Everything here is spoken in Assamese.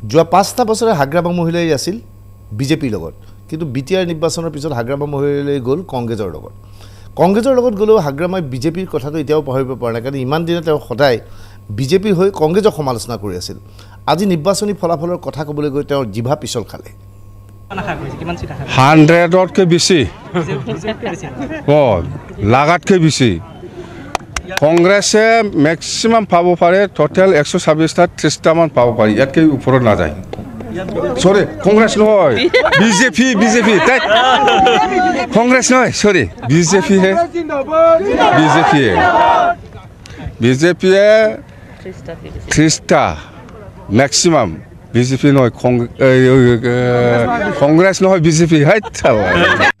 যোৱা 5টা বছৰে হাগ্ৰামা মহিলাই আছিল বিজেপিৰ লগত কিন্তু বিটিআৰ নিৰ্বাচনৰ পিছত হাগ্ৰামা মহিলাই গ'ল কংগ্ৰেছৰ লগত গ'লেও হাগ্ৰামাই বিজেপিৰ কথাটো এতিয়াও পাহৰিব পৰা নাই কাৰণ ইমান দিনে তেওঁ সদায় বিজেপিৰ হৈ কংগ্ৰেছক সমালোচনা কৰি আছিল আজি নিৰ্বাচনী ফলাফলৰ কথা ক'বলৈ গৈ তেওঁ জিভা পিছল খালে 100তকৈ বেছি লাগাতকৈ বেছি কংগ্ৰেছে মেক্সিমাম পাব পাৰে টোটেল 126টা 30টা মান পাব পাৰি ইয়াতকৈ ওপৰত নাযায় সৰি কংগ্ৰেছ নহয় বিজেপি কংগ্ৰেছ নহয় সৰি বিজেপিয়ে 30টা মেক্সিমাম বিজেপি নহয় কংগ্ৰেছ নহয় বিজেপি